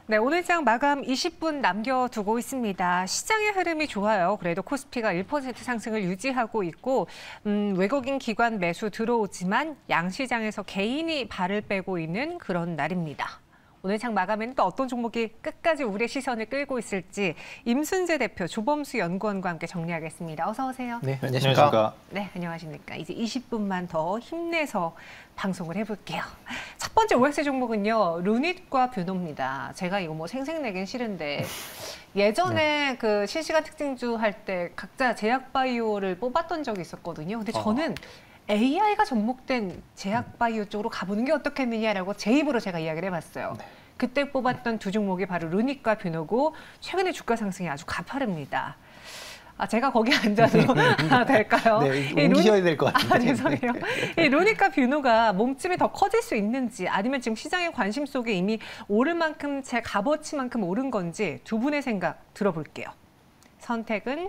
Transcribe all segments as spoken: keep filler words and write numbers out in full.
네, 오늘 장 마감 이십 분 남겨두고 있습니다. 시장의 흐름이 좋아요. 그래도 코스피가 일 퍼센트 상승을 유지하고 있고 음, 외국인 기관 매수 들어오지만 양시장에서 개인이 발을 빼고 있는 그런 날입니다. 오늘 장 마감에는 또 어떤 종목이 끝까지 우리의 시선을 끌고 있을지 임순재 대표, 조범수 연구원과 함께 정리하겠습니다. 어서 오세요. 네, 안녕하십니까. 네, 안녕하십니까. 이제 이십 분만 더 힘내서 방송을 해볼게요. 첫 번째 오엑스 종목은요, 루닛과 뷰노입니다. 제가 이거 뭐 생색내긴 싫은데 예전에 네. 그 실시간 특징주 할 때 각자 제약바이오를 뽑았던 적이 있었거든요. 근데 저는 어. 에이아이가 접목된 제약바이오 쪽으로 가보는 게 어떻겠느냐라고 제 입으로 제가 이야기를 해봤어요. 네. 그때 뽑았던 두 종목이 바로 루닛과 뷰노고 최근에 주가 상승이 아주 가파릅니다. 아, 제가 거기 앉아도 될까요? 네, 옮기셔야 될 것 같은데. 아, 죄송해요. 이 루닛과 뷰노가 몸집이 더 커질 수 있는지 아니면 지금 시장의 관심 속에 이미 오를 만큼 제 값어치만큼 오른 건지 두 분의 생각 들어볼게요. 선택은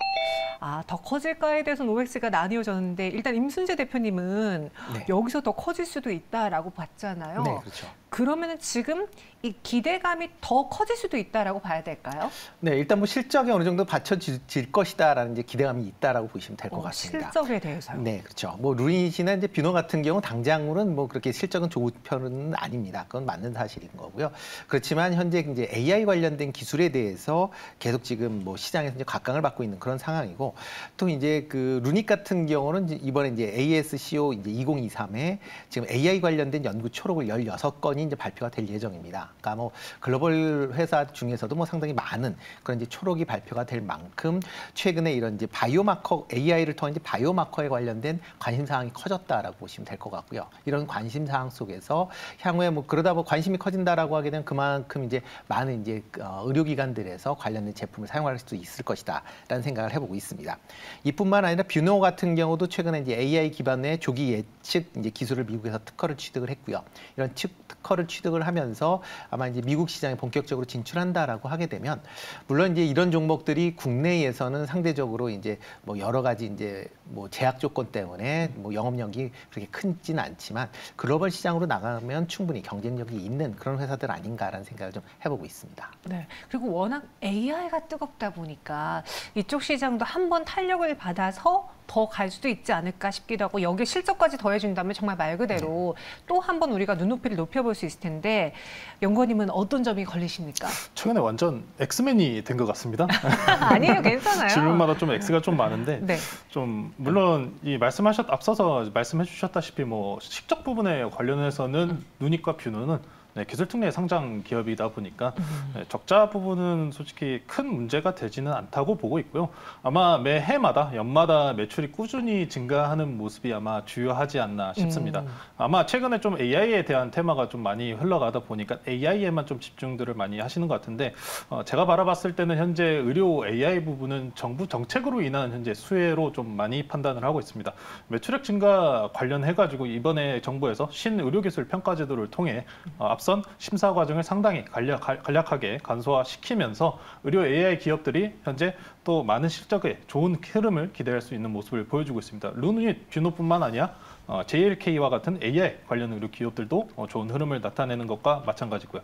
아, 더 커질까에 대해서는 오엑스가 나뉘어졌는데 일단 임순재 대표님은 네. 여기서 더 커질 수도 있다라고 봤잖아요. 네, 그렇죠. 그러면은 지금 이 기대감이 더 커질 수도 있다라고 봐야 될까요? 네, 일단 뭐 실적이 어느 정도 받쳐질 것이다라는 이제 기대감이 있다라고 보시면 될 것 어, 같습니다. 실적에 대해서요? 네, 그렇죠. 뭐 루닛이나 이제 뷰노 같은 경우 당장으로는 뭐 그렇게 실적은 좋은 편은 아닙니다. 그건 맞는 사실인 거고요. 그렇지만 현재 이제 에이아이 관련된 기술에 대해서 계속 지금 뭐 시장에서 이제 각광을 받고 있는 그런 상황이고 또 이제 그 루닛 같은 경우는 이번에 이제 에이에스시오 이제 이천이십삼에 지금 에이아이 관련된 연구 초록을 열여섯 건이 이제 발표가 될 예정입니다. 그러니까 뭐 글로벌 회사 중에서도 뭐 상당히 많은 그런 이제 초록이 발표가 될 만큼 최근에 이런 이제 바이오마커 에이아이를 통한 이제 바이오마커에 관련된 관심 사항이 커졌다라고 보시면 될 것 같고요. 이런 관심 사항 속에서 향후에 뭐 그러다 뭐 관심이 커진다라고 하게 되면 그만큼 이제 많은 이제 의료기관들에서 관련된 제품을 사용할 수 있을 것이다라는 생각을 해보고 있습니다. 이뿐만 아니라 뷰노 같은 경우도 최근에 이제 에이아이 기반의 조기 예측 이제 기술을 미국에서 특허를 취득을 했고요. 이런 특허를 취득을 하면서 아마 이제 미국 시장에 본격적으로 진출한다라고 하게 되면 물론 이제 이런 종목들이 국내에서는 상대적으로 이제 뭐 여러 가지 이제 뭐 제약 조건 때문에 뭐 영업력이 그렇게 크지는 않지만 글로벌 시장으로 나가면 충분히 경쟁력이 있는 그런 회사들 아닌가라는 생각을 좀 해보고 있습니다. 네. 그리고 워낙 에이아이가 뜨겁다 보니까 이쪽 시장도 한번 탄력을 받아서 더 갈 수도 있지 않을까 싶기도 하고 여기에 실적까지 더해준다면 정말 말 그대로 네. 또 한 번 우리가 눈높이를 높여볼 수 있을 텐데 연구원님은 어떤 점이 걸리십니까? 최근에 완전 엑스맨이 된 것 같습니다. 아니에요, 괜찮아요. 질문마다 좀 X가 좀 많은데 네. 좀 물론 이 말씀하셨 앞서서 말씀해 주셨다시피 뭐 실적 부분에 관련해서는 음. 루닛과 뷰노는 네, 기술특례 상장 기업이다 보니까 음. 네, 적자 부분은 솔직히 큰 문제가 되지는 않다고 보고 있고요. 아마 매해마다 연마다 매출이 꾸준히 증가하는 모습이 아마 주요하지 않나 싶습니다. 음. 아마 최근에 좀 에이아이에 대한 테마가 좀 많이 흘러가다 보니까 에이아이에만 좀 집중들을 많이 하시는 것 같은데 어, 제가 바라봤을 때는 현재 의료 에이아이 부분은 정부 정책으로 인한 현재 수혜로 좀 많이 판단을 하고 있습니다. 매출액 증가 관련해가지고 이번에 정부에서 신의료기술 평가제도를 통해 어, 앞선 심사 과정을 상당히 간략, 간략하게 간소화시키면서 의료 에이아이 기업들이 현재 또 많은 실적에 좋은 흐름을 기대할 수 있는 모습을 보여주고 있습니다. 루닛, 뷰노뿐만 아니라 어, 제이엘케이와 같은 에이아이 관련 의료 기업들도 어, 좋은 흐름을 나타내는 것과 마찬가지고요.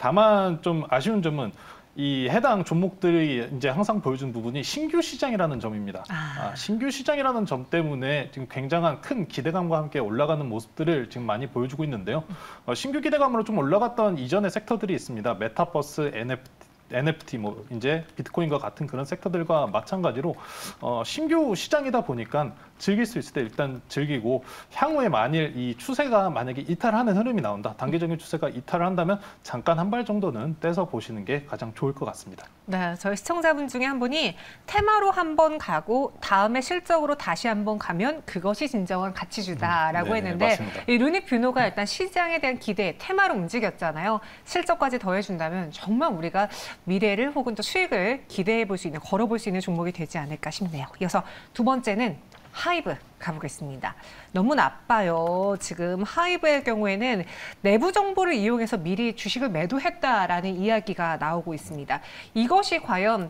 다만 좀 아쉬운 점은 이 해당 종목들이 이제 항상 보여준 부분이 신규 시장이라는 점입니다. 아. 아, 신규 시장이라는 점 때문에 지금 굉장한 큰 기대감과 함께 올라가는 모습들을 지금 많이 보여주고 있는데요. 어, 신규 기대감으로 좀 올라갔던 이전의 섹터들이 있습니다. 메타버스, 엔에프티, 엔에프티, 뭐 이제 비트코인과 같은 그런 섹터들과 마찬가지로 어, 신규 시장이다 보니까 즐길 수 있을 때 일단 즐기고 향후에 만일 이 추세가 만약에 이탈하는 흐름이 나온다. 단기적인 추세가 이탈을 한다면 잠깐 한 발 정도는 떼서 보시는 게 가장 좋을 것 같습니다. 네, 저희 시청자분 중에 한 분이 테마로 한번 가고 다음에 실적으로 다시 한번 가면 그것이 진정한 가치주다라고 음, 했는데 맞습니다. 이 루닛 뷰노가 일단 시장에 대한 기대, 테마로 움직였잖아요. 실적까지 더해준다면 정말 우리가 미래를 혹은 또 수익을 기대해 볼 수 있는, 걸어볼 수 있는 종목이 되지 않을까 싶네요. 이어서 두 번째는 하이브 가보겠습니다. 너무 나빠요. 지금 하이브의 경우에는 내부 정보를 이용해서 미리 주식을 매도했다라는 이야기가 나오고 있습니다. 이것이 과연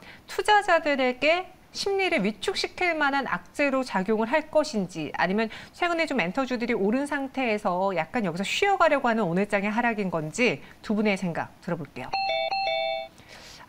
투자자들에게 심리를 위축시킬 만한 악재로 작용을 할 것인지 아니면 최근에 좀 엔터주들이 오른 상태에서 약간 여기서 쉬어가려고 하는 오늘장의 하락인 건지 두 분의 생각 들어볼게요.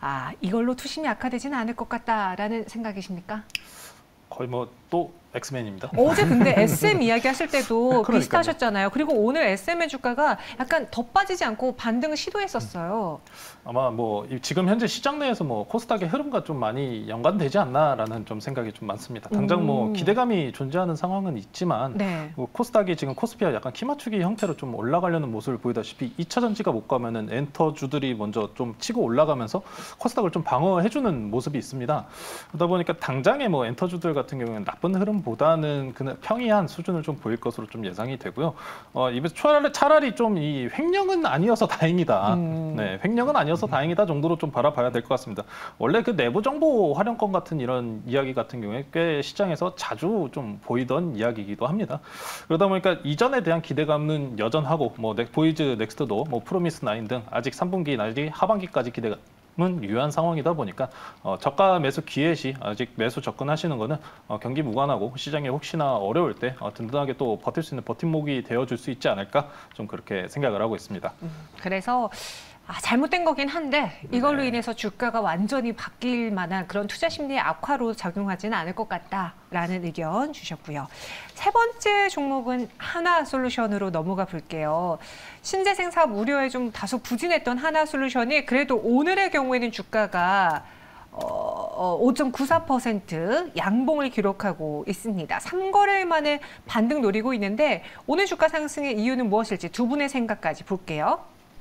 아, 이걸로 투심이 악화되지는 않을 것 같다라는 생각이십니까? 거의 뭐 또 엑스맨입니다. 어제 근데 에스엠 이야기 하실 때도 그러니까요. 비슷하셨잖아요. 그리고 오늘 에스엠의 주가가 약간 더 빠지지 않고 반등을 시도했었어요. 아마 뭐 지금 현재 시장 내에서 뭐 코스닥의 흐름과 좀 많이 연관되지 않나라는 좀 생각이 좀 많습니다. 당장 뭐 음. 기대감이 존재하는 상황은 있지만 네. 뭐 코스닥이 지금 코스피와 약간 키 맞추기 형태로 좀 올라가려는 모습을 보이다시피 이 차 전지가 못 가면은 엔터주들이 먼저 좀 치고 올라가면서 코스닥을 좀 방어해주는 모습이 있습니다. 그러다 보니까 당장의 뭐 엔터주들 같은 경우에는 나쁜 흐름보다는 그냥 평이한 수준을 좀 보일 것으로 좀 예상이 되고요. 어, 입에서 차라리, 차라리 좀 이 횡령은 아니어서 다행이다. 음. 네, 횡령은 아니어서 다행이다 정도로 좀 바라봐야 될 것 같습니다. 원래 그 내부 정보 활용권 같은 이런 이야기 같은 경우에 꽤 시장에서 자주 좀 보이던 이야기이기도 합니다. 그러다 보니까 이전에 대한 기대감은 여전하고 뭐 넥, 보이즈 넥스트도 뭐 프로미스 나인 등 아직 삼 분기 내지 하반기까지 기대가 은 유효한 상황이다 보니까 어, 저가 매수 기회 시 아직 매수 접근하시는 거는 어, 경기 무관하고 시장이 혹시나 어려울 때 어, 든든하게 또 버틸 수 있는 버팀목이 되어줄 수 있지 않을까 좀 그렇게 생각을 하고 있습니다. 음, 그래서 아, 잘못된 거긴 한데 이걸로 네. 인해서 주가가 완전히 바뀔 만한 그런 투자 심리의 악화로 작용하지는 않을 것 같다라는 의견 주셨고요. 세 번째 종목은 하나솔루션으로 넘어가 볼게요. 신재생 사업 우려에 좀 다소 부진했던 하나솔루션이 그래도 오늘의 경우에는 주가가 어, 오 점 구사 퍼센트 양봉을 기록하고 있습니다. 삼 거래일 만에 반등 노리고 있는데 오늘 주가 상승의 이유는 무엇일지 두 분의 생각까지 볼게요.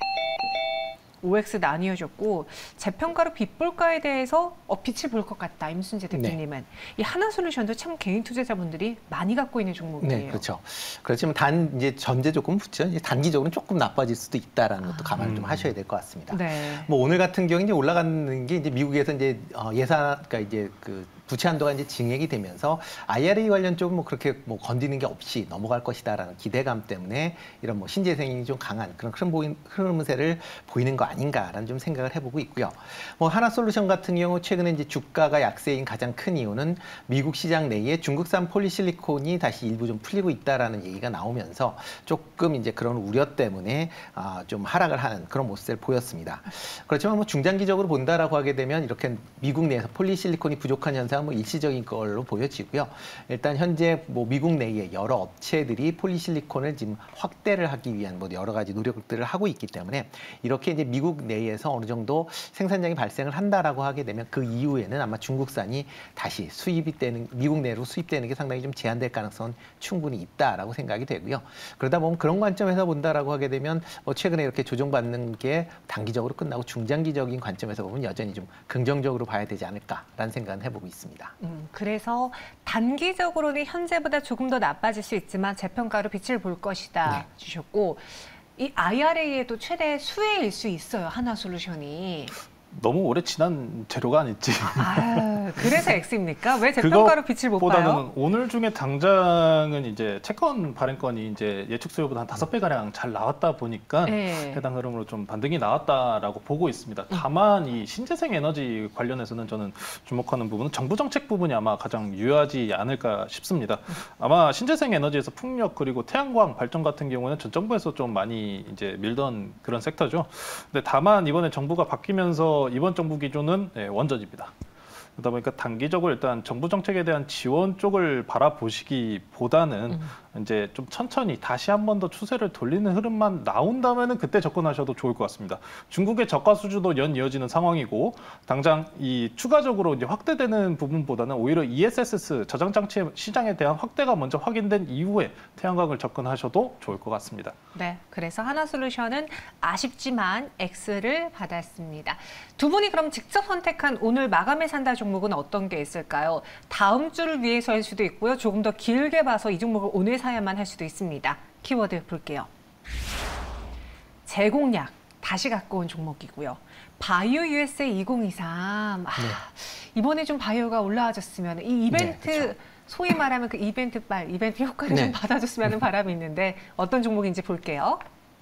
오엑스 나뉘어졌고 재평가로 빗볼까에 대해서 어, 빛을 볼 것 같다. 임순재 대표님은. 네. 이 하나솔루션도 참 개인 투자자분들이 많이 갖고 있는 종목이에요. 네, 그렇죠. 그렇지만 단 이제 전제 조건 붙죠. 이제 단기적으로는 조금 나빠질 수도 있다라는 것도 감안을 음. 좀 하셔야 될 것 같습니다. 네. 뭐 오늘 같은 경우에 이제 올라가는 게 이제 미국에서 이제 어, 예산, 그러니까 이제 그 부채 한도가 이제 증액이 되면서 아이알에이 관련 쪽은 뭐 그렇게 뭐 건드리는 게 없이 넘어갈 것이다라는 기대감 때문에 이런 뭐 신재생이 좀 강한 그런 흐름 보인 흐름세를 보이는 거 아닌가라는 좀 생각을 해보고 있고요. 뭐 하나솔루션 같은 경우 최근에 이제 주가가 약세인 가장 큰 이유는 미국 시장 내에 중국산 폴리실리콘이 다시 일부 좀 풀리고 있다라는 얘기가 나오면서 조금 이제 그런 우려 때문에 아, 좀 하락을 하는 그런 모습을 보였습니다. 그렇지만 뭐 중장기적으로 본다라고 하게 되면 이렇게 미국 내에서 폴리실리콘이 부족한 현상 뭐 일시적인 걸로 보여지고요. 일단 현재 뭐 미국 내에 여러 업체들이 폴리실리콘을 지금 확대를 하기 위한 뭐 여러 가지 노력들을 하고 있기 때문에 이렇게 이제 미국 내에서 어느 정도 생산량이 발생을 한다라고 하게 되면 그 이후에는 아마 중국산이 다시 수입이 되는 미국 내로 수입되는 게 상당히 좀 제한될 가능성은 충분히 있다라고 생각이 되고요. 그러다 보면 그런 관점에서 본다라고 하게 되면 뭐 최근에 이렇게 조정받는 게 단기적으로 끝나고 중장기적인 관점에서 보면 여전히 좀 긍정적으로 봐야 되지 않을까라는 생각은 해보고 있습니다. 음, 그래서 단기적으로는 현재보다 조금 더 나빠질 수 있지만 재평가로 빛을 볼 것이다 네. 주셨고 이 아이알에이에도 최대 수혜일 수 있어요. 하나솔루션이. 너무 오래 지난 재료가 아닐지. 아, 그래서 X입니까? 왜 재평가로 빛을 못 봐요? 보다는 오늘 중에 당장은 이제 채권 발행건이 이제 예측 수요보다 한 다섯 배 가량 잘 나왔다 보니까 네. 해당 흐름으로 좀 반등이 나왔다라고 보고 있습니다. 다만 이 신재생 에너지 관련해서는 저는 주목하는 부분은 정부 정책 부분이 아마 가장 유효하지 않을까 싶습니다. 아마 신재생 에너지에서 풍력 그리고 태양광 발전 같은 경우는 전 정부에서 좀 많이 이제 밀던 그런 섹터죠. 근데 다만 이번에 정부가 바뀌면서 이번 정부 기조는 원전입니다. 그러다 보니까 단기적으로 일단 정부 정책에 대한 지원 쪽을 바라보시기보다는 음. 이제 좀 천천히 다시 한 번 더 추세를 돌리는 흐름만 나온다면은 그때 접근하셔도 좋을 것 같습니다. 중국의 저가 수주도 연 이어지는 상황이고 당장 이 추가적으로 이제 확대되는 부분보다는 오히려 이에스에스 저장 장치 시장에 대한 확대가 먼저 확인된 이후에 태양광을 접근하셔도 좋을 것 같습니다. 네, 그래서 하나솔루션은 아쉽지만 X를 받았습니다. 두 분이 그럼 직접 선택한 오늘 마감에 산다 종목은 어떤 게 있을까요? 다음 주를 위해서일 수도 있고요. 조금 더 길게 봐서 이 종목을 오늘 사야만 할 수도 있습니다. 키워드 볼게요. 제공약 다시 갖고 온 종목이고요. 바이오 유에스에이 이공이삼. 아, 네. 이번에 좀 바이오가 올라와줬으면 이 이벤트 네, 그렇죠. 소위 말하면 그 이벤트 빨, 이벤트 효과를 네. 좀 받아줬으면 하는 바람이 있는데 어떤 종목인지 볼게요.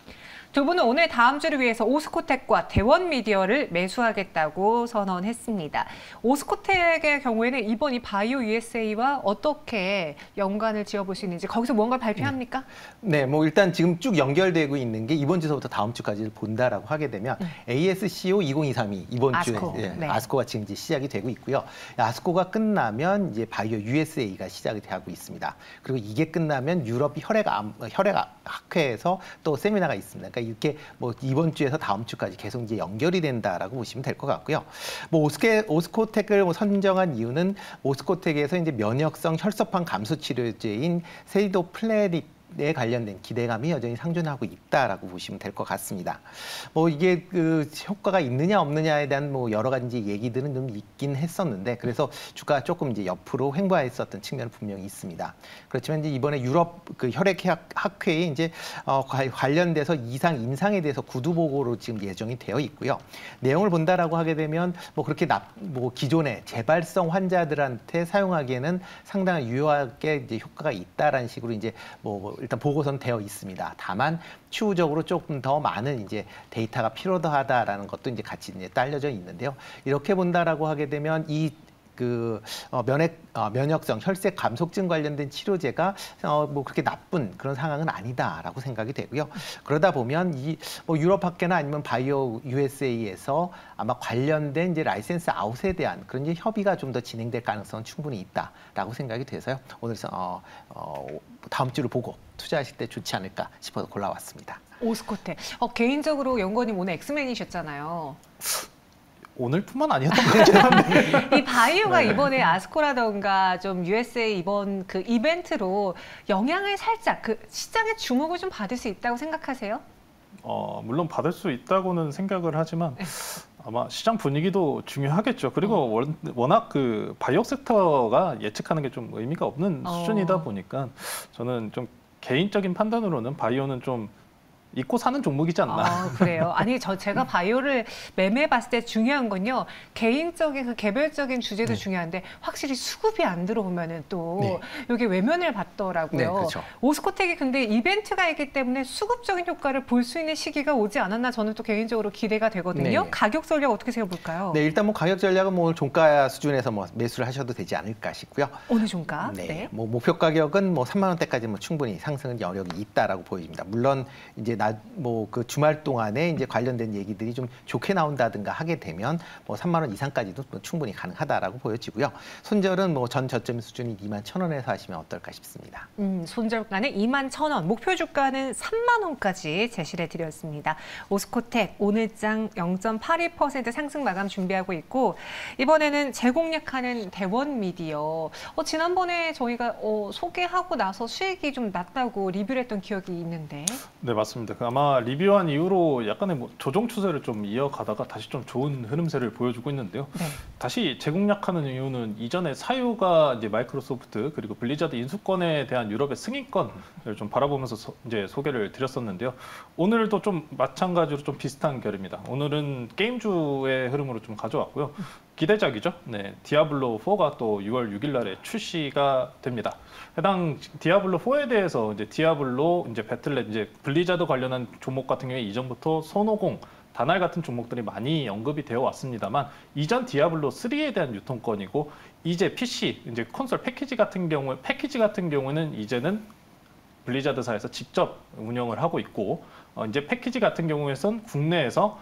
두 분은 오늘 다음 주를 위해서 오스코텍과 대원미디어를 매수하겠다고 선언했습니다. 오스코텍의 경우에는 이번 이 바이오 유에스에이와 어떻게 연관을 지어볼 수 있는지 거기서 뭔가를 발표합니까? 네, 뭐 일단 지금 쭉 연결되고 있는 게 이번 주서부터 다음 주까지를 본다라고 하게 되면 음. 에이에스씨오 이천이십삼이 이번 아스코. 주에 예, 네. 아스코가 지금 이제 시작이 되고 있고요. 아스코가 끝나면 이제 바이오 유에스에이가 시작이 되고 있습니다. 그리고 이게 끝나면 유럽 혈액 암, 혈액 학회에서 또 세미나가 있습니다. 그러니까 이렇게 뭐 이번 주에서 다음 주까지 계속 이제 연결이 된다라고 보시면 될 것 같고요. 뭐 오스케, 오스코텍을 뭐 선정한 이유는 오스코텍에서 이제 면역성 혈소판 감소 치료제인 세이도플레립 에 관련된 기대감이 여전히 상존하고 있다라고 보시면 될 것 같습니다. 뭐 이게 그 효과가 있느냐 없느냐에 대한 뭐 여러 가지 얘기들은 좀 있긴 했었는데 그래서 주가가 조금 이제 옆으로 횡보했었던 측면은 분명히 있습니다. 그렇지만 이제 이번에 유럽 그 혈액학회에 이제 어 관련돼서 이상 임상에 대해서 구두 보고로 지금 예정이 되어 있고요. 내용을 본다라고 하게 되면 뭐 그렇게 납, 뭐 기존의 재발성 환자들한테 사용하기에는 상당히 유효하게 이제 효과가 있다라는 식으로 이제 뭐 일단 보고서는 되어 있습니다. 다만 추후적으로 조금 더 많은 이제 데이터가 필요하다라는 것도 이제 같이 이제 딸려져 있는데요. 이렇게 본다라고 하게 되면 이 그 어, 면역 어, 면역성 혈색 감속증 관련된 치료제가 어, 뭐 그렇게 나쁜 그런 상황은 아니다라고 생각이 되고요. 그러다 보면 이 뭐 유럽 학회나 아니면 바이오 유에스에이에서 아마 관련된 이제 라이센스 아웃에 대한 그런 이제 협의가 좀 더 진행될 가능성은 충분히 있다라고 생각이 돼서요. 오늘 어, 어, 다음 주를 보고 투자하실 때 좋지 않을까 싶어서 골라왔습니다. 오스코텍. 어, 개인적으로 연구원님 오늘 엑스맨이셨잖아요. 오늘뿐만 아니었던 것 같긴 한데. 이 바이오가 네. 이번에 아스코라던가 좀 유에스에이 이번 그 이벤트로 영향을 살짝 그 시장의 주목을 좀 받을 수 있다고 생각하세요? 어, 물론 받을 수 있다고는 생각을 하지만 아마 시장 분위기도 중요하겠죠. 그리고 원, 워낙 그 바이오 섹터가 예측하는 게 좀 의미가 없는 어. 수준이다 보니까 저는 좀 개인적인 판단으로는 바이오는 좀 잊고 사는 종목이지 않나. 아, 그래요? 아니, 저 제가 바이오를 매매해봤을 때 중요한 건요. 개인적인 그 개별적인 주제도 네. 중요한데 확실히 수급이 안 들어오면은 또 네. 이게 외면을 받더라고요. 네, 그렇죠. 오스코텍이 근데 이벤트가 있기 때문에 수급적인 효과를 볼 수 있는 시기가 오지 않았나 저는 또 개인적으로 기대가 되거든요. 네. 가격 전략 어떻게 세워볼까요? 네, 일단 뭐 가격 전략은 뭐 종가 수준에서 뭐 매수를 하셔도 되지 않을까 싶고요. 어느 종가? 네, 네. 뭐 목표 가격은 뭐 삼만 원대까지 뭐 충분히 상승 여력이 있다라고 보여집니다. 물론 이제 나 뭐 그 주말 동안에 이제 관련된 얘기들이 좀 좋게 나온다든가 하게 되면 뭐 삼만 원 이상까지도 뭐 충분히 가능하다라고 보여지고요. 손절은 뭐 전 저점 수준이 이만 천 원에서 하시면 어떨까 싶습니다. 음, 손절가는 이만 천 원, 목표 주가는 삼만 원까지 제시를 해드렸습니다. 오스코텍 오늘장 영 점 팔이 퍼센트 상승 마감 준비하고 있고 이번에는 재공략하는 대원미디어. 어, 지난번에 저희가 어, 소개하고 나서 수익이 좀 낮다고 리뷰를 했던 기억이 있는데. 네, 맞습니다. 그 아마 리뷰한 이후로 약간의 뭐 조정 추세를 좀 이어가다가 다시 좀 좋은 흐름세를 보여주고 있는데요. 네. 다시 재공략하는 이유는 이전에 사유가 이제 마이크로소프트 그리고 블리자드 인수권에 대한 유럽의 승인권을 좀 바라보면서 소, 이제 소개를 드렸었는데요. 오늘도 좀 마찬가지로 좀 비슷한 결입니다. 오늘은 게임주의 흐름으로 좀 가져왔고요. 기대작이죠. 네, 디아블로 포가 또 유월 육일 날에 출시가 됩니다. 해당 디아블로 포에 대해서 이제 디아블로, 이제 배틀넷, 이제 블리자드 관련한 종목 같은 경우에 이전부터 손오공, 다날 같은 종목들이 많이 언급이 되어 왔습니다만 이전 디아블로 쓰리에 대한 유통권이고 이제 피씨, 이제 콘솔 패키지 같은 경우 패키지 같은 경우는 이제는 블리자드사에서 직접 운영을 하고 있고 어, 이제 패키지 같은 경우에선 국내에서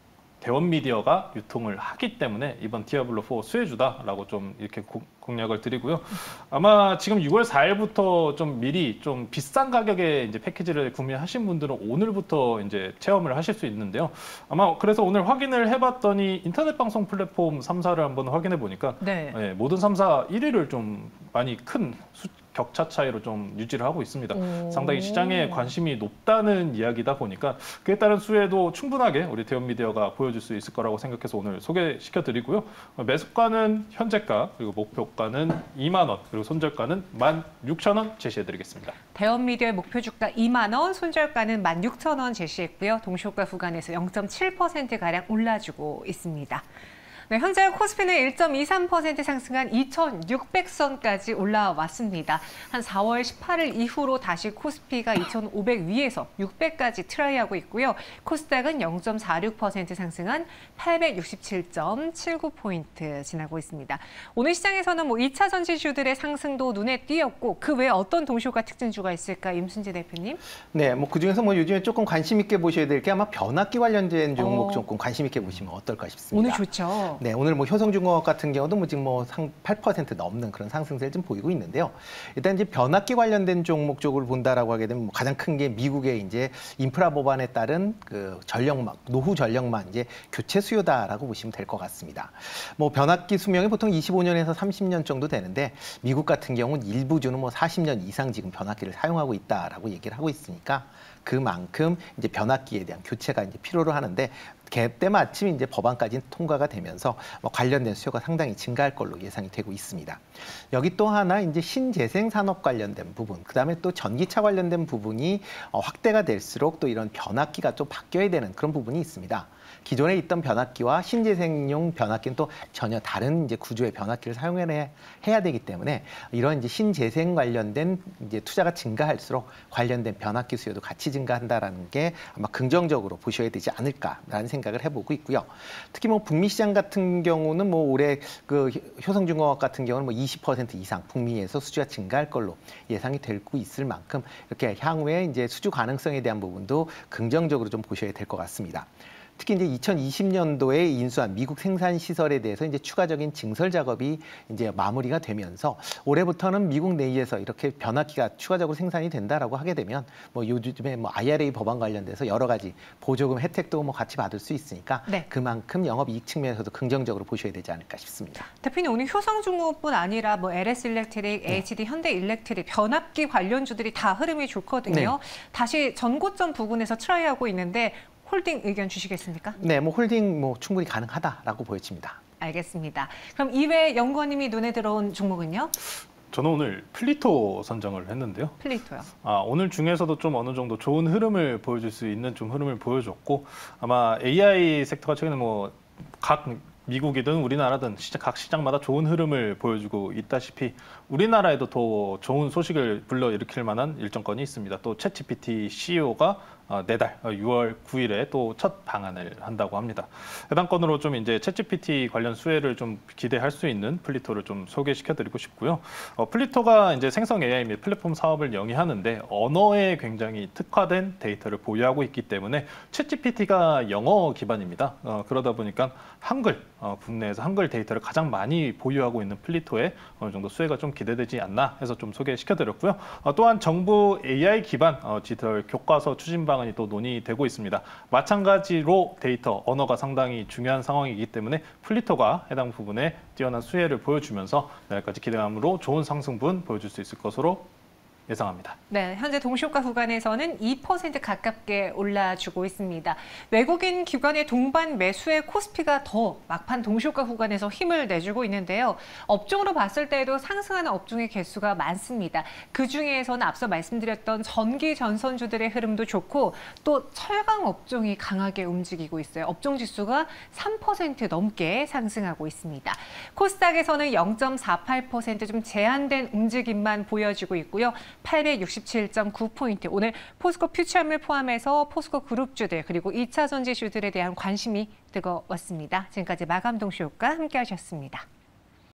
대원미디어가 유통을 하기 때문에 이번 디아블로 포 수혜주다라고 좀 이렇게 고, 공략을 드리고요. 아마 지금 유월 사일부터 좀 미리 좀 비싼 가격에 이제 패키지를 구매하신 분들은 오늘부터 이제 체험을 하실 수 있는데요. 아마 그래서 오늘 확인을 해봤더니 인터넷 방송 플랫폼 삼 사를 한번 확인해 보니까 네. 네, 모든 삼 사 일 위를 좀 많이 큰 수, 격차 차이로 좀 유지를 하고 있습니다. 오. 상당히 시장에 관심이 높다는 이야기다 보니까 그에 따른 수혜도 충분하게 우리 대원미디어가 보여줄 수 있을 거라고 생각해서 오늘 소개시켜드리고요. 매수가는 현재가 그리고 목표가는 이만 원 그리고 손절가는 만 육천 원 제시해드리겠습니다. 대원미디어의 목표 주가 이만 원, 손절가는 만 육천 원 제시했고요. 동시효과 구간에서 영 점 칠 퍼센트가량 올라주고 있습니다. 네, 현재 코스피는 일 점 이삼 퍼센트 상승한 이천육백 선까지 올라왔습니다. 한 사월 십팔일 이후로 다시 코스피가 이천오백 위에서 육백까지 트라이하고 있고요. 코스닥은 영 점 사육 퍼센트 상승한 팔백육십칠 점 칠구 포인트 지나고 있습니다. 오늘 시장에서는 뭐 이 차 전지주들의 상승도 눈에 띄었고 그 외에 어떤 동시효과 특징주가 있을까, 임순재 대표님? 네, 뭐 그중에서 뭐 요즘에 조금 관심 있게 보셔야 될 게 아마 변압기 관련된 종목 어. 조금 관심 있게 보시면 어떨까 싶습니다. 오늘 좋죠. 네, 오늘 뭐 효성중공업 같은 경우도 뭐 지금 뭐 팔 퍼센트 넘는 그런 상승세를 좀 보이고 있는데요. 일단 이제 변압기 관련된 종목 쪽을 본다라고 하게 되면 뭐 가장 큰 게 미국의 이제 인프라 법안에 따른 그 전력망, 노후 전력망 이제 교체 수요다라고 보시면 될 것 같습니다. 뭐 변압기 수명이 보통 이십오 년에서 삼십 년 정도 되는데 미국 같은 경우는 일부 주는 뭐 사십 년 이상 지금 변압기를 사용하고 있다라고 얘기를 하고 있으니까 그만큼 이제 변압기에 대한 교체가 이제 필요로 하는데 그때 마침 이제 법안까지 통과가 되면서 뭐 관련된 수요가 상당히 증가할 걸로 예상이 되고 있습니다. 여기 또 하나 이제 신재생 산업 관련된 부분, 그다음에 또 전기차 관련된 부분이 확대가 될수록 또 이런 변압기가 좀 바뀌어야 되는 그런 부분이 있습니다. 기존에 있던 변압기와 신재생용 변압기는 또 전혀 다른 이제 구조의 변압기를 사용해야 해야 되기 때문에 이런 이제 신재생 관련된 이제 투자가 증가할수록 관련된 변압기 수요도 같이 증가한다라는 게 아마 긍정적으로 보셔야 되지 않을까라는 생각을 해보고 있고요. 특히 뭐 북미 시장 같은 경우는 뭐 올해 그 효성중공업 같은 경우는 뭐 이십 퍼센트 이상 북미에서 수주가 증가할 걸로 예상이 되고 있을 만큼 이렇게 향후에 이제 수주 가능성에 대한 부분도 긍정적으로 좀 보셔야 될 것 같습니다. 특히 이제 이천이십 년도에 인수한 미국 생산 시설에 대해서 이제 추가적인 증설 작업이 이제 마무리가 되면서 올해부터는 미국 내에서 이렇게 변압기가 추가적으로 생산이 된다라고 하게 되면 뭐 요즘에 뭐 아이알에이 법안 관련돼서 여러 가지 보조금 혜택도 뭐 같이 받을 수 있으니까 네. 그만큼 영업이익 측면에서도 긍정적으로 보셔야 되지 않을까 싶습니다. 대표님, 오늘 효성중공업뿐 아니라 뭐 엘에스일렉트릭, 네. 에이치디, 현대일렉트릭, 변압기 관련주들이 다 흐름이 좋거든요. 네. 다시 전고점 부근에서 트라이하고 있는데 홀딩 의견 주시겠습니까? 네, 뭐 홀딩 뭐 충분히 가능하다라고 보여집니다. 알겠습니다. 그럼 이외에 연구원님이 눈에 들어온 종목은요? 저는 오늘 플리토 선정을 했는데요. 플리토요. 아, 오늘 중에서도 좀 어느 정도 좋은 흐름을 보여줄 수 있는 좀 흐름을 보여줬고 아마 에이아이 섹터가 최근에 뭐 각 미국이든 우리나라든 시장, 각 시장마다 좋은 흐름을 보여주고 있다시피 우리나라에도 더 좋은 소식을 불러일으킬 만한 일정 건이 있습니다. 또 챗지피티 씨이오가 내달 유월 구일에 또 첫 방한을 한다고 합니다. 해당 건으로 좀 이제 챗지피티 관련 수혜를 좀 기대할 수 있는 플리토를 좀 소개시켜드리고 싶고요. 어, 플리토가 이제 생성 에이아이 및 플랫폼 사업을 영위하는데 언어에 굉장히 특화된 데이터를 보유하고 있기 때문에 챗지피티가 영어 기반입니다. 어, 그러다 보니까 한글 어, 국내에서 한글 데이터를 가장 많이 보유하고 있는 플리토에 어느 정도 수혜가 좀 기대되지 않나 해서 좀 소개시켜드렸고요. 어, 또한 정부 에이아이 기반 어, 디지털 교과서 추진 방안이 또 논의되고 있습니다. 마찬가지로 데이터, 언어가 상당히 중요한 상황이기 때문에 플리토가 해당 부분에 뛰어난 수혜를 보여주면서 내일까지 기대감으로 좋은 상승분 보여줄 수 있을 것으로 예상합니다. 네, 현재 동시효과 구간에서는 이 퍼센트 가깝게 올라주고 있습니다. 외국인 기관의 동반 매수에 코스피가 더 막판 동시효과 구간에서 힘을 내주고 있는데요. 업종으로 봤을 때에도 상승하는 업종의 개수가 많습니다. 그중에서는 앞서 말씀드렸던 전기 전선주들의 흐름도 좋고 또 철강 업종이 강하게 움직이고 있어요. 업종 지수가 삼 퍼센트 넘게 상승하고 있습니다. 코스닥에서는 영 점 사팔 퍼센트 좀 제한된 움직임만 보여지고 있고요. 팔백육십칠 점 구 포인트. 오늘 포스코 퓨처엠을 포함해서 포스코 그룹주들 그리고 이 차 전지주들에 대한 관심이 뜨거웠습니다. 지금까지 마감 동시효과 함께하셨습니다.